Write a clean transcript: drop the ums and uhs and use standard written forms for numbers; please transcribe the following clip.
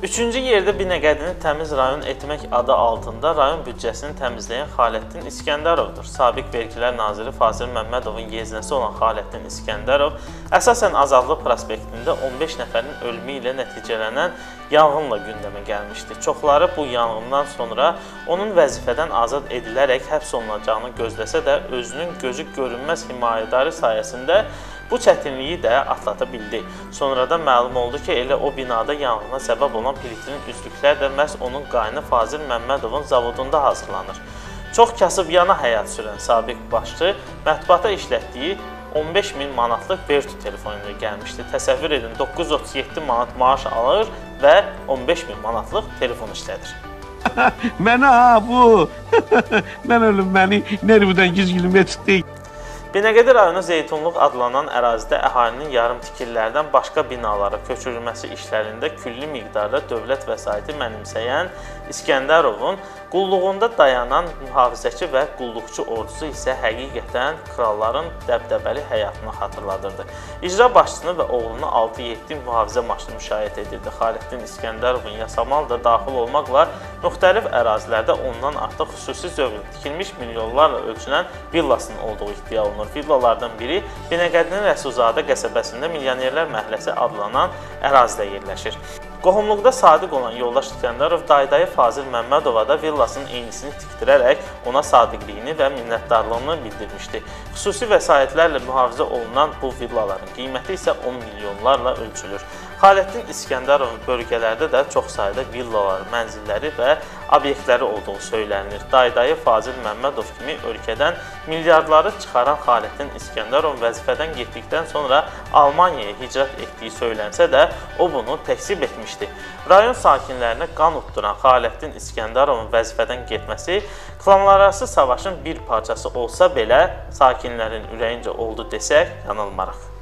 Üçüncü yerdə Binəqədini təmiz rayon etmək adı altında rayon büdcəsini təmizləyən Xaləddin İskəndərovdur. Sabiq Vergilər Naziri Fazil Məmmədovun yeznəsi olan Xaləddin İskəndərov əsasən Azadlıq prospektində 15 nəfərin ölümü ilə nəticələnən yanğınla gündəmə gəlmişdi. Çoxları bu yanğından sonra onun vəzifədən azad edilərək həbs olunacağını gözləsə də özünün gözü görünməz himayədarı sayəsində bu çətinliyi də atlata bildi. Sonradan məlum oldu ki, elə o binada yanğına səbəb olan plitrin üzlüklər də məhz onun qaynı Fazil Məmmədovun zavodunda hazırlanır. Çox kasıbyana həyat sürən sabiq başçı mətbuata işlətdiyi 15 min manatlıq Vertu telefonu ilə gəlmişdi. Təsəvvür edin, 937 manat maaş alır və 15 min manatlıq telefon işlədir. Mənə bu, mən ölüm məni nervdən gizgilim etdi. Binəqədi rayonu Zeytunluq adlanan ərazidə əhalinin yarım tikililərdən başqa binalara köçürülməsi işlərində külli miqdarda dövlət vəsaiti mənimsəyən İskəndərovun qulluğunda dayanan mühafizəçi və qulluqçu ordusu isə həqiqətən kralların dəbdəbəli həyatını xatırladırdı. İcra başçısını və oğlunu 6-7 mühafizə maşını müşayiət edirdi. Xaləddin İskəndərovun Yasamal da daxil olmaqla müxtəlif ərazilərdə ondan artıq xüsusi zövqlə tikilmiş milyonlarla ölçülən villasının olduğu iddia olunur. Villalardan biri Binəqədinin Rəsulzadə qəsəbəsində Milyonerlər Məhəlləsi adlanan ərazidə yerləşir. Qohumluqda sadiq olan yoldaş İskəndərov dayı Fazil Məmmədova da villasının eynisini tikdirərək ona sadiqliyini və minnətdarlığını bildirmişdi. Xüsusi vəsaitlərlə mühafizə olunan bu villaların qiyməti isə 10 milyonlarla ölçülür. Xaləddin İskəndərovun bölgələrdə də çox sayda villaları, mənzilləri və obyektləri olduğu söylənilir. Dayı Fazil Məmmədov kimi ölkədən milyardları çıxaran Xaləddin İskəndərov vəzifədən getdikdən sonra Almaniyaya hicrət etdiyi söylənsə də, o bunu təkzib etmişdi. Rayon sakinlərinə qan utduran Xaləddin İskəndərovun vəzifədən getməsi klanlararası savaşın bir parçası olsa belə sakinlərin ürəyincə oldu desək yanılmarıq.